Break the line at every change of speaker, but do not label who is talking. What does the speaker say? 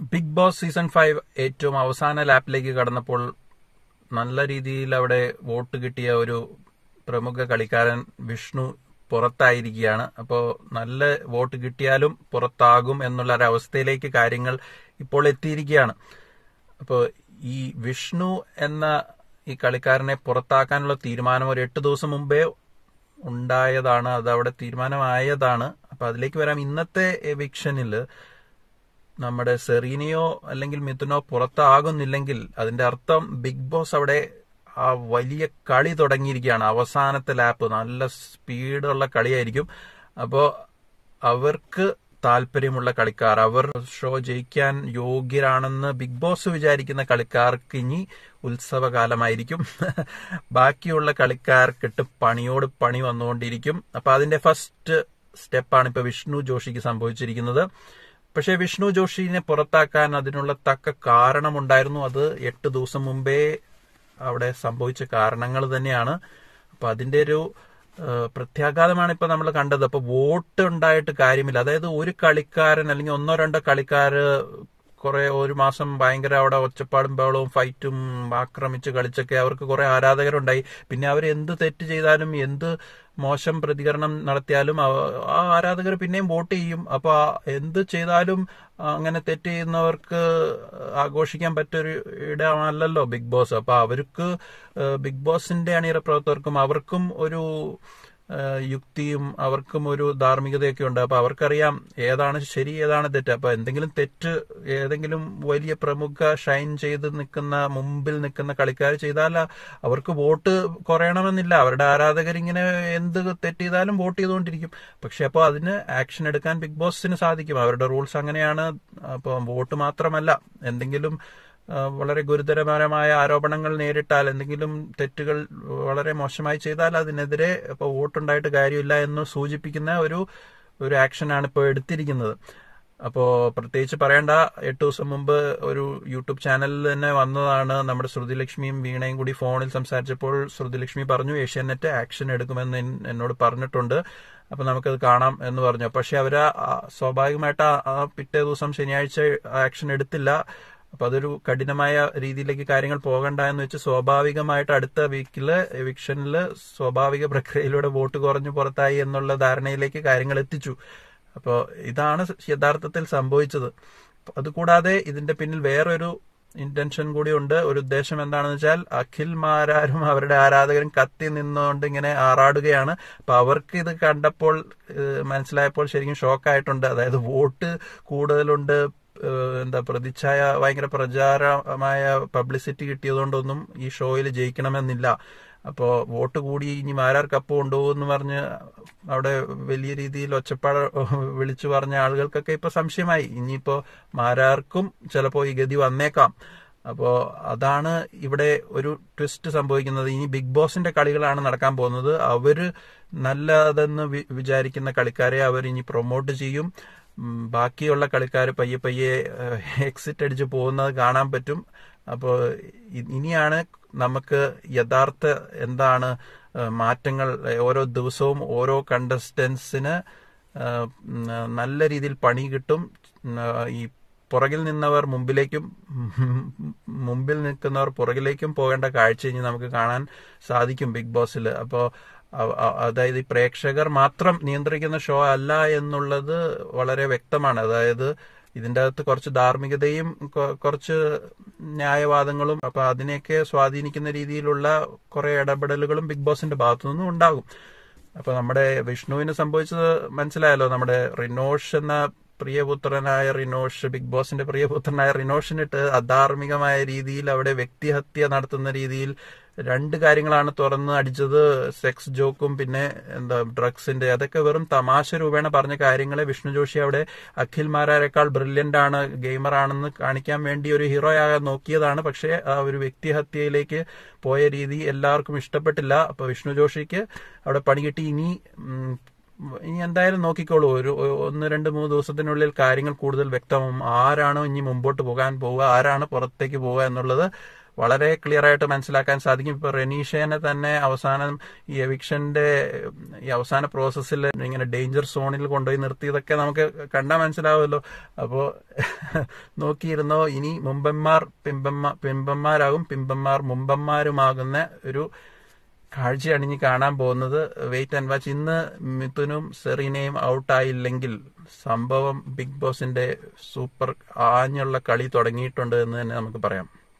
Big boss season 5 ഏറ്റവും അവസാന ലാപ്പിലേക്ക് കടന്നപ്പോൾ നല്ല രീതിയിൽ അവിടെ വോട്ട് കിട്ടിയ ഒരു പ്രമുഖ കളിക്കാരൻ വിഷ്ണു പുറത്തായിരിക്കുകയാണ്. അപ്പോൾ നല്ല വോട്ട് കിട്ടിയാലും പുറത്താകും എന്നുള്ള ഒരവസ്ഥയിലേക്ക് കാര്യങ്ങൾ ഇപ്പോൾ എത്തിയിരിക്കുകയാണ്. അപ്പോൾ ഈ വിഷ്ണു എന്ന ഈ കളിക്കാരനെ പുറത്താക്കാനുള്ള തീരുമാനം ഒരു 8 ദിവസം മുമ്പേ ഉണ്ടായതാണ്. അത് അവിടെ തീരുമാനമായതാണ്. അപ്പൊ അതിലേക്ക് വരാം. ഇന്നത്തെ എവിക്ഷനിൽ നമ്മുടെ സെറീനയോ അല്ലെങ്കിൽ മിഥുനോ പുറത്താകുന്നില്ലെങ്കിൽ അതിന്റെ അർത്ഥം ബിഗ് ബോസ് അവിടെ ആ വലിയ കളി തുടങ്ങിയിരിക്കുകയാണ്. അവസാനത്തെ ലാപ്പ് നല്ല സ്പീഡുള്ള കളിയായിരിക്കും. അപ്പോൾ അവർക്ക് താല്പര്യമുള്ള കളിക്കാർ, അവർ ഷോ ജയിക്കാൻ യോഗ്യരാണെന്ന് ബിഗ് ബോസ് വിചാരിക്കുന്ന കളിക്കാർക്ക് ഇനി ഉത്സവകാലമായിരിക്കും. ബാക്കിയുള്ള കളിക്കാർക്കിട്ട് പണിയോട് പണി വന്നുകൊണ്ടിരിക്കും. അപ്പൊ അതിന്റെ ഫസ്റ്റ് സ്റ്റെപ്പാണ് ഇപ്പൊ വിഷ്ണു ജോഷിക്ക് സംഭവിച്ചിരിക്കുന്നത്. പക്ഷെ വിഷ്ണു ജോഷിനെ പുറത്താക്കാൻ അതിനുള്ള തക്ക കാരണമുണ്ടായിരുന്നു. അത് 8 ദിവസം മുമ്പേ അവിടെ സംഭവിച്ച കാരണങ്ങൾ തന്നെയാണ്. അപ്പൊ അതിന്റെ ഒരു പ്രത്യാഘാതമാണ് ഇപ്പൊ നമ്മൾ കണ്ടത്. അപ്പൊ വോട്ട് ഉണ്ടായിട്ട് കാര്യമില്ല. അതായത് ഒരു കളിക്കാരൻ അല്ലെങ്കിൽ 1-2 കളിക്കാര് ഒരു മാസം ഭയങ്കര അവിടെ ഒച്ചപ്പാടും ബഹളവും ഫൈറ്റും ആക്രമിച്ച് കളിച്ചൊക്കെ അവർക്ക് കുറെ ആരാധകരുണ്ടായി. പിന്നെ അവർ എന്ത് തെറ്റ് ചെയ്താലും എന്ത് മോശം പ്രതികരണം നടത്തിയാലും ആ ആരാധകർ പിന്നെയും വോട്ട് ചെയ്യും. അപ്പൊ എന്ത് ചെയ്താലും അങ്ങനെ തെറ്റ് ചെയ്യുന്നവർക്ക് ആഘോഷിക്കാൻ പറ്റൊരു ഇടമല്ലല്ലോ ബിഗ് ബോസ്. അപ്പൊ അവർക്ക് ബിഗ് ബോസിന്റെ അണിയറ പ്രവർത്തകർക്കും അവർക്കും ഒരു യുക്തിയും അവർക്കും ഒരു ധാർമ്മികതയൊക്കെ ഉണ്ട്. അപ്പൊ അവർക്കറിയാം ഏതാണ് ശരി ഏതാണ് തെറ്റ്. അപ്പൊ എന്തെങ്കിലും തെറ്റ് ഏതെങ്കിലും വലിയ പ്രമുഖ ഷൈൻ ചെയ്ത് മുമ്പിൽ നിൽക്കുന്ന കളിക്കാർ ചെയ്താൽ അവർക്ക് വോട്ട് കുറയണമെന്നില്ല. അവരുടെ ആരാധകരിങ്ങനെ എന്ത് തെറ്റ് ചെയ്താലും വോട്ട് ചെയ്തുകൊണ്ടിരിക്കും. പക്ഷെ അപ്പോൾ അതിന് ആക്ഷൻ എടുക്കാൻ ബിഗ് ബോസിന് സാധിക്കും. അവരുടെ റൂൾസ് അങ്ങനെയാണ്. അപ്പൊ വോട്ട് മാത്രമല്ല, എന്തെങ്കിലും വളരെ ഗുരുതരപരമായ ആരോപണങ്ങൾ നേരിട്ടാൽ, എന്തെങ്കിലും തെറ്റുകൾ വളരെ മോശമായി ചെയ്താൽ അതിനെതിരെ ഇപ്പൊ വോട്ടുണ്ടായിട്ട് കാര്യമില്ല എന്ന് സൂചിപ്പിക്കുന്ന ഒരു ആക്ഷനാണ് ഇപ്പോൾ എടുത്തിരിക്കുന്നത്. അപ്പോ പ്രത്യേകിച്ച് പറയേണ്ട, 8 ദിവസം മുമ്പ് ഒരു യൂട്യൂബ് ചാനലിൽ തന്നെ വന്നതാണ്. നമ്മുടെ ശ്രുതിലക്ഷ്മിയും വീണയും കൂടി ഫോണിൽ സംസാരിച്ചപ്പോൾ ശ്രുതിലക്ഷ്മി പറഞ്ഞു ഏഷ്യാനെറ്റ് ആക്ഷൻ എടുക്കുമെന്ന് എന്നോട് പറഞ്ഞിട്ടുണ്ട്, അപ്പൊ നമുക്കത് കാണാം എന്ന് പറഞ്ഞു. പക്ഷെ അവര് സ്വാഭാവികമായിട്ട് ആ പിറ്റേ ദിവസം ശനിയാഴ്ച ആക്ഷൻ എടുത്തില്ല. അപ്പൊ അതൊരു കഠിനമായ രീതിയിലേക്ക് കാര്യങ്ങൾ പോകണ്ട എന്ന് വെച്ച് സ്വാഭാവികമായിട്ട് അടുത്ത വീക്കില് എവിക്ഷനില് സ്വാഭാവിക പ്രക്രിയയിലൂടെ വോട്ട് കുറഞ്ഞു പുറത്തായി എന്നുള്ള ധാരണയിലേക്ക് കാര്യങ്ങൾ എത്തിച്ചു. അപ്പോൾ ഇതാണ് യഥാർത്ഥത്തിൽ സംഭവിച്ചത്. അതുകൂടാതെ ഇതിന്റെ പിന്നിൽ വേറൊരു ഇന്റൻഷൻ കൂടി ഉണ്ട്. ഒരു ഉദ്ദേശം എന്താണെന്ന് വെച്ചാൽ അഖിൽമാരും അവരുടെ ആരാധകരും കത്തി നിന്നുകൊണ്ട് ഇങ്ങനെ ആറാടുകയാണ്. അപ്പൊ അവർക്ക് ഇത് കണ്ടപ്പോൾ മനസ്സിലായപ്പോൾ ശരിക്കും ഷോക്കായിട്ടുണ്ട്. അതായത് വോട്ട് കൂടുതലുണ്ട്, പ്രതിച്ഛായ ഭയങ്കര പ്രചാരമായ പബ്ലിസിറ്റി കിട്ടിയതുകൊണ്ടൊന്നും ഈ ഷോയിൽ ജയിക്കണമെന്നില്ല. അപ്പോ വോട്ട് കൂടി ഇനി മാരാർ കപ്പ് കൊണ്ടുപോകുമെന്ന് പറഞ്ഞ് അവിടെ വലിയ രീതിയിൽ ഒച്ചപ്പാട് വിളിച്ചു പറഞ്ഞ ആളുകൾക്കൊക്കെ ഇപ്പൊ സംശയമായി. ഇനിയിപ്പോ മാരാർക്കും ചിലപ്പോ ഈ ഗതി വന്നേക്കാം. അപ്പോ അതാണ് ഇവിടെ ഒരു ട്വിസ്റ്റ് സംഭവിക്കുന്നത്. ഇനി ബിഗ് ബോസിന്റെ കളികളാണ് നടക്കാൻ പോകുന്നത്. അവര് നല്ലതെന്ന് വിചാരിക്കുന്ന കളിക്കാരെ അവർ ഇനി പ്രൊമോട്ട് ചെയ്യും. ബാക്കിയുള്ള കളിക്കാർ പയ്യെ പയ്യെ എക്സിറ്റ് അടിച്ച് പോകുന്നത് കാണാൻ പറ്റും. അപ്പോൾ ഇനിയാണ് നമുക്ക് യഥാർത്ഥ എന്താണ് മാറ്റങ്ങൾ. ഓരോ ദിവസവും ഓരോ കണ്ടസ്റ്റൻസിന് നല്ല രീതിയിൽ പണി കിട്ടും. ഈ പുറകിൽ നിന്നവർ മുമ്പിലേക്കും മുമ്പിൽ നിൽക്കുന്നവർ പുറകിലേക്കും പോകേണ്ട കാഴ്ച ഇനി നമുക്ക് കാണാൻ സാധിക്കും ബിഗ് ബോസിൽ. അപ്പോൾ അതായത് ഈ പ്രേക്ഷകർ മാത്രം നിയന്ത്രിക്കുന്ന ഷോ അല്ല എന്നുള്ളത് വളരെ വ്യക്തമാണ്. അതായത് ഇതിന്റെ അകത്ത് കുറച്ച് ധാർമ്മികതയും കുറച്ച് ന്യായവാദങ്ങളും അപ്പൊ അതിനെയൊക്കെ സ്വാധീനിക്കുന്ന രീതിയിലുള്ള കുറെ ഇടപെടലുകളും ബിഗ് ബോസിന്റെ ഭാഗത്തു നിന്നും ഉണ്ടാകും. അപ്പൊ നമ്മുടെ വിഷ്ണുവിന് സംഭവിച്ചത് മനസ്സിലായല്ലോ. നമ്മുടെ റിനോഷ് എന്ന പ്രിയപുത്രനായ റിനോഷ്, ബിഗ് ബോസിന്റെ പ്രിയപുത്രനായ റിനോഷിനിട്ട് അധാർമികമായ രീതിയിൽ അവിടെ വ്യക്തിഹത്യ നടത്തുന്ന രീതിയിൽ 2 കാര്യങ്ങളാണ് തുറന്ന് അടിച്ചത്. സെക്സ് ജോക്കും പിന്നെ ഡ്രഗ്സിന്റെ, അതൊക്കെ വെറും തമാശ രൂപേണ പറഞ്ഞ കാര്യങ്ങളെ വിഷ്ണു ജോഷി അവിടെ അഖിൽമാരേക്കാൾ ബ്രില്യന്റ് ആണ്, ഗെയിമർ ആണെന്ന് കാണിക്കാൻ വേണ്ടി ഒരു ഹീറോ ആകാൻ നോക്കിയതാണ്. പക്ഷെ ആ ഒരു വ്യക്തിഹത്യയിലേക്ക് പോയ രീതി എല്ലാവർക്കും ഇഷ്ടപ്പെട്ടില്ല. അപ്പൊ വിഷ്ണു ജോഷിക്ക് അവിടെ പണി കിട്ടി. ഇനി എന്തായാലും നോക്കിക്കോളൂ, ഒരു 1-2-3 ദിവസത്തിനുള്ളിൽ കാര്യങ്ങൾ കൂടുതൽ വ്യക്തമാവും. ആരാണ് ഇനി മുമ്പോട്ട് പോകാൻ പോവുക, ആരാണ് പുറത്തേക്ക് പോവുക എന്നുള്ളത് വളരെ ക്ലിയർ ആയിട്ട് മനസ്സിലാക്കാൻ സാധിക്കും. ഇപ്പൊ റെനീഷേനെ തന്നെ അവസാനം ഈ എവിക്ഷന്റെ ഈ അവസാന പ്രോസസ്സിൽ ഇങ്ങനെ ഡേഞ്ചർ സോണിൽ കൊണ്ടുപോയി നിർത്തിയതൊക്കെ നമുക്ക് കണ്ടാൽ മനസ്സിലാവുമല്ലോ. അപ്പോ നോക്കിയിരുന്നോ, ഇനി പിമ്പന്മാരാകും, പിമ്പന്മാർ മുമ്പന്മാരുമാകുന്ന ഒരു കാഴ്ചയാണ് ഇനി കാണാൻ പോകുന്നത്. Wait and watch. ഇന്ന് മിഥുനും സെറീനയും ഔട്ടായില്ലെങ്കിൽ സംഭവം ബിഗ് ബോസിന്റെ സൂപ്പർ ആഞ്ഞുള്ള കളി തുടങ്ങിയിട്ടുണ്ട് എന്ന് തന്നെ നമുക്ക് പറയാം.